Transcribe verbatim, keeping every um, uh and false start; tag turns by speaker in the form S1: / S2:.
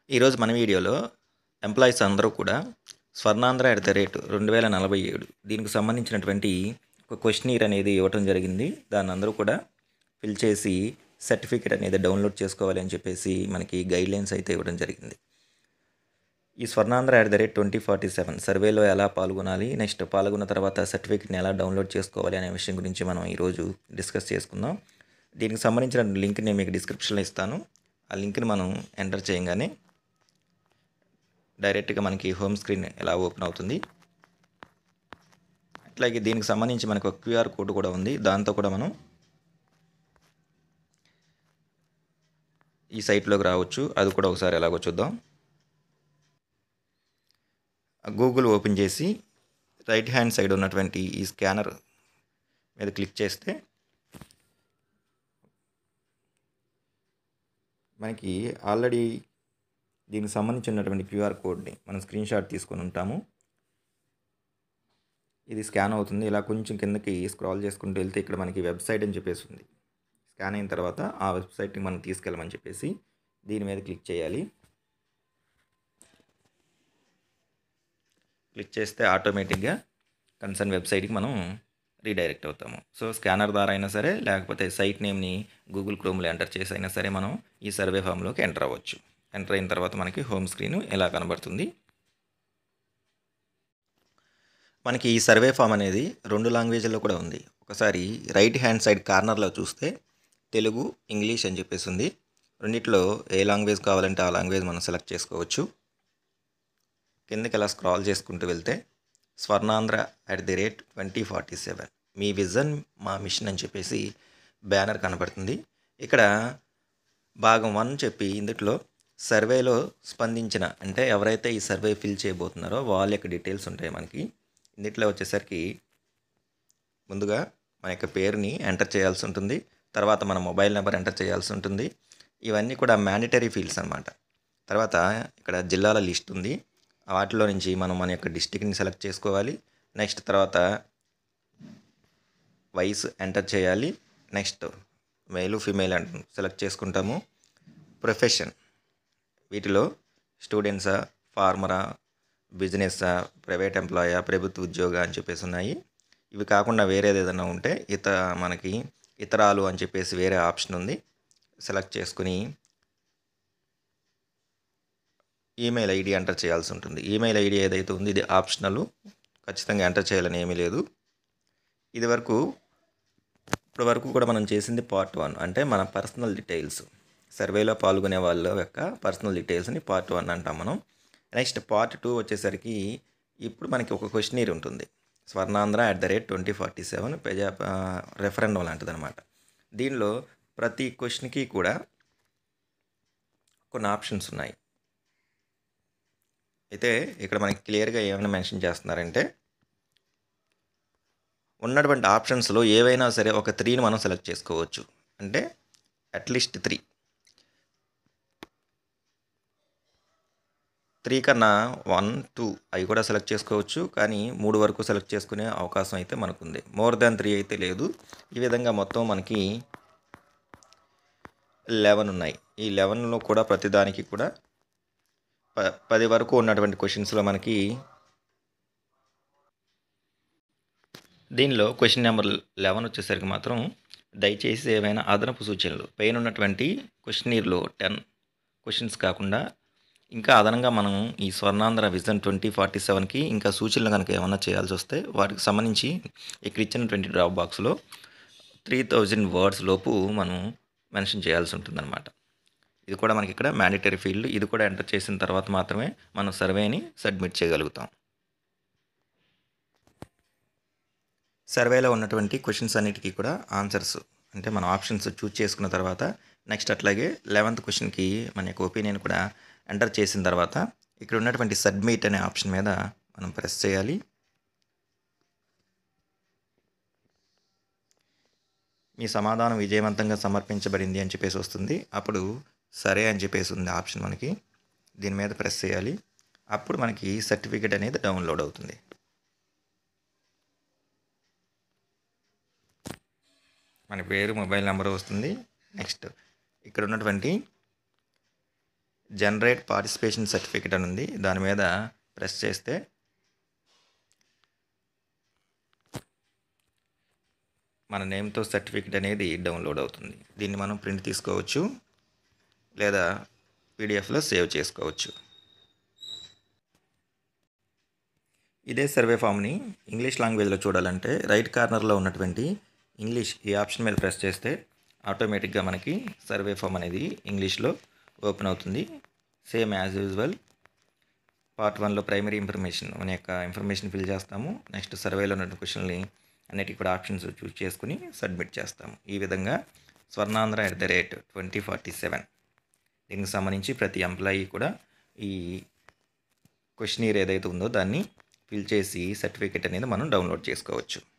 S1: ఈరోజు మన వీడియోలో ఎంప్లాయీస్ అందరూ కూడా స్వర్ణాంధ్ర ఎట్ ద రేట్ రెండు వేల నలభై ఏడు దీనికి సంబంధించినటువంటి ఒక క్వశ్చనీర్ అనేది ఇవ్వటం జరిగింది. దాన్ని అందరూ కూడా ఫిల్ చేసి సర్టిఫికేట్ అనేది డౌన్లోడ్ చేసుకోవాలి అని చెప్పేసి మనకి గైడ్లైన్స్ అయితే ఇవ్వడం జరిగింది. ఈ Swarnandhra at the rate twenty forty seven సర్వేలో ఎలా పాల్గొనాలి, నెక్స్ట్ పాల్గొన్న తర్వాత సర్టిఫికేట్ని ఎలా డౌన్లోడ్ చేసుకోవాలి అనే విషయం గురించి మనం ఈరోజు డిస్కస్ చేసుకుందాం. దీనికి సంబంధించిన లింక్ నేను మీకు డిస్క్రిప్షన్లో ఇస్తాను. ఆ లింక్ని మనం ఎంటర్ చేయగానే డైరెక్ట్గా మనకి హోమ్ స్క్రీన్ ఎలా ఓపెన్ అవుతుంది. అట్లాగే దీనికి సంబంధించి మనకు ఒక క్యూఆర్ కోడ్ కూడా ఉంది. దాంతో కూడా మనం ఈ సైట్లోకి రావచ్చు. అది కూడా ఒకసారి ఎలాగో చూద్దాం. గూగుల్ ఓపెన్ చేసి రైట్ హ్యాండ్ సైడ్ ఉన్నటువంటి ఈ స్కానర్ మీద క్లిక్ చేస్తే మనకి ఆల్రెడీ దీనికి సంబంధించినటువంటి క్యూఆర్ కోడ్ని మనం స్క్రీన్ షాట్ తీసుకొని ఉంటాము. ఇది స్కాన్ అవుతుంది. ఇలా కొంచెం కిందకి స్క్రాల్ చేసుకుంటూ వెళ్తే ఇక్కడ మనకి వెబ్సైట్ అని చెప్పేసి ఉంది. స్కాన్ అయిన తర్వాత ఆ వెబ్సైట్ని మనం తీసుకెళ్ళమని చెప్పేసి దీని మీద క్లిక్ చేయాలి. క్లిక్ చేస్తే ఆటోమేటిక్గా కన్సర్న్ వెబ్సైట్కి మనం రీడైరెక్ట్ అవుతాము. సో స్కానర్ ద్వారా అయినా సరే, లేకపోతే సైట్ నేమ్ని గూగుల్ క్రోమ్లో ఎంటర్ చేసి అయినా సరే మనం ఈ సర్వే ఫామ్లోకి ఎంటర్ అవ్వచ్చు. ఎంటర్ అయిన తర్వాత మనకి హోమ్ స్క్రీన్ ఎలా కనబడుతుంది. మనకి ఈ సర్వే ఫామ్ అనేది రెండు లాంగ్వేజ్లో కూడా ఉంది. ఒకసారి రైట్ హ్యాండ్ సైడ్ కార్నర్లో చూస్తే తెలుగు, ఇంగ్లీష్ అని చెప్పేసి ఉంది. రెండిట్లో ఏ లాంగ్వేజ్ కావాలంటే ఆ లాంగ్వేజ్ మనం సెలెక్ట్ చేసుకోవచ్చు. కిందకి ఇలా స్క్రాల్ చేసుకుంటూ వెళ్తే Swarnandhra at the rate twenty forty seven మీ విజన్ మా మిషన్ అని చెప్పేసి బ్యానర్ కనబడుతుంది. ఇక్కడ భాగం వన్ చెప్పి ఇందులో సర్వేలో స్పందించిన అంటే ఎవరైతే ఈ సర్వే ఫిల్ చేయబోతున్నారో వాళ్ళ యొక్క డీటెయిల్స్ ఉంటాయి. మనకి ఇందులో వచ్చేసరికి ముందుగా మన యొక్క పేరుని ఎంటర్ చేయాల్సి ఉంటుంది. తర్వాత మన మొబైల్ నెంబర్ ఎంటర్ చేయాల్సి ఉంటుంది. ఇవన్నీ కూడా మ్యాండేటరీ ఫీల్డ్స్ అనమాట. తర్వాత ఇక్కడ జిల్లాల లిస్ట్ ఉంది. వాటిలో నుంచి మనం మన యొక్క డిస్టిక్ని సెలెక్ట్ చేసుకోవాలి. నెక్స్ట్ తర్వాత వయసు ఎంటర్ చేయాలి. నెక్స్ట్ మేలు ఫీమేల్ సెలెక్ట్ చేసుకుంటాము. ప్రొఫెషన్ వీటిలో స్టూడెంట్సా, ఫార్మరా, బిజినెస్సా, ప్రైవేట్ ఎంప్లాయా, ప్రభుత్వ ఉద్యోగ అని చెప్పేసి ఉన్నాయి. ఇవి కాకుండా వేరేది ఏదైనా ఉంటే ఇత మనకి ఇతరాలు అని చెప్పేసి వేరే ఆప్షన్ ఉంది. సెలెక్ట్ చేసుకుని ఈమెయిల్ ఐడి ఎంటర్ చేయాల్సి ఉంటుంది. ఈమెయిల్ ఐడి ఏదైతే ఉంది ఇది ఆప్షనల్, ఖచ్చితంగా ఎంటర్ చేయాలని ఏమీ లేదు. ఇది వరకు ఇప్పటి వరకు కూడా మనం చేసింది పార్ట్ వన్, అంటే మన పర్సనల్ డీటెయిల్స్, సర్వేలో పాల్గొనే వాళ్ళ యొక్క పర్సనల్ డీటెయిల్స్ని పార్ట్ వన్ అంటాం మనం. నెక్స్ట్ పార్ట్ టూ వచ్చేసరికి ఇప్పుడు మనకి ఒక క్వశ్చనీర్ ఉంటుంది. Swarnandhra at the rate twenty forty seven ప్రజా రెఫరెండం లాంటిది అనమాట. దీనిలో ప్రతి క్వశ్చన్కి కూడా కొన్ని ఆప్షన్స్ ఉన్నాయి. అయితే ఇక్కడ మనకి క్లియర్గా ఏమైనా మెన్షన్ చేస్తున్నారంటే ఉన్నటువంటి ఆప్షన్స్లో ఏవైనా సరే ఒక త్రీని మనం సెలెక్ట్ చేసుకోవచ్చు. అంటే అట్లీస్ట్ త్రీ త్రీ కన్నా వన్ టూ అవి కూడా సెలెక్ట్ చేసుకోవచ్చు. కానీ మూడు వరకు సెలెక్ట్ చేసుకునే అవకాశం అయితే మనకుంది. మోర్ దాన్ త్రీ అయితే లేదు. ఈ విధంగా మొత్తం మనకి లెవెన్ ఉన్నాయి. ఈ లెవెన్లో కూడా ప్రతిదానికి కూడా ప పది వరకు ఉన్నటువంటి క్వశ్చన్స్లో మనకి దీనిలో క్వశ్చన్ నెంబర్ లెవెన్ వచ్చేసరికి మాత్రం దయచేసి ఏవైనా అదనపు సూచనలు పైన ఉన్నటువంటి క్వశ్చనీర్లో టెన్ క్వశ్చన్స్ కాకుండా ఇంకా అదనంగా మనం ఈ స్వర్ణాంధ్ర విజన్ ట్వంటీ ఫార్టీ సెవెన్కి ఇంకా సూచనలు కనుక ఏమైనా చేయాల్సి వస్తే వాటికి సంబంధించి ఇక్కడ ఇచ్చినటువంటి డ్రాప్ బాక్స్లో త్రీ థౌజండ్ వర్డ్స్ లోపు మనం మెన్షన్ చేయాల్సి ఉంటుందన్నమాట. ఇది కూడా మనకి ఇక్కడ మ్యాండేటరీ ఫీల్డ్. ఇది కూడా ఎంటర్ చేసిన తర్వాత మాత్రమే మనం సర్వేని సబ్మిట్ చేయగలుగుతాం. సర్వేలో ఉన్నటువంటి క్వశ్చన్స్ అన్నిటికీ కూడా ఆన్సర్స్ అంటే మన ఆప్షన్స్ చూజ్ చేసుకున్న తర్వాత నెక్స్ట్ అట్లాగే లెవెంత్ క్వశ్చన్కి మన యొక్క ఒపీనియన్ కూడా ఎంటర్ చేసిన తర్వాత ఇక్కడ ఉన్నటువంటి సబ్మిట్ అనే ఆప్షన్ మీద మనం ప్రెస్ చేయాలి. మీ సమాధానం విజయవంతంగా సమర్పించబడింది అని చెప్పేసి వస్తుంది. అప్పుడు సరే అని చెప్పేసి ఉంది ఆప్షన్ మనకి. దీని మీద ప్రెస్ చేయాలి. అప్పుడు మనకి సర్టిఫికేట్ అనేది డౌన్లోడ్ అవుతుంది. మన పేరు, మొబైల్ నెంబర్ వస్తుంది. నెక్స్ట్ ఇక్కడ ఉన్నటువంటి జనరేట్ పార్టిసిపేషన్ సర్టిఫికేట్ అని ఉంది, దాని మీద ప్రెస్ చేస్తే మన నేమ్తో సర్టిఫికేట్ అనేది డౌన్లోడ్ అవుతుంది. దీన్ని మనం ప్రింట్ తీసుకోవచ్చు లేదా పీడిఎఫ్లో సేవ్ చేసుకోవచ్చు. ఇదే సర్వే ఫామ్ని ఇంగ్లీష్ లాంగ్వేజ్లో చూడాలంటే రైట్ కార్నర్లో ఉన్నటువంటి ఇంగ్లీష్ ఈ ఆప్షన్ మీద ప్రెస్ చేస్తే ఆటోమేటిక్గా మనకి సర్వే ఫామ్ అనేది ఇంగ్లీష్లో ఓపెన్ అవుతుంది. సేమ్ యాజ్ యూజువల్ పార్ట్ వన్లో ప్రైమరీ ఇన్ఫర్మేషన్ మన యొక్క ఇన్ఫర్మేషన్ ఫిల్ చేస్తాము. నెక్స్ట్ సర్వేలో ఉన్న క్వశ్చన్ని అన్నిటికీ కూడా ఆప్షన్స్ చూస్ చేసుకుని సబ్మిట్ చేస్తాము. ఈ విధంగా Swarnandhra at the rate twenty forty seven దీనికి సంబంధించి ప్రతి ఎంప్లాయీ కూడా ఈ క్వశ్చనీర్ ఏదైతే ఉందో దాన్ని ఫిల్ చేసి సర్టిఫికేట్ అనేది మనం డౌన్లోడ్ చేసుకోవచ్చు.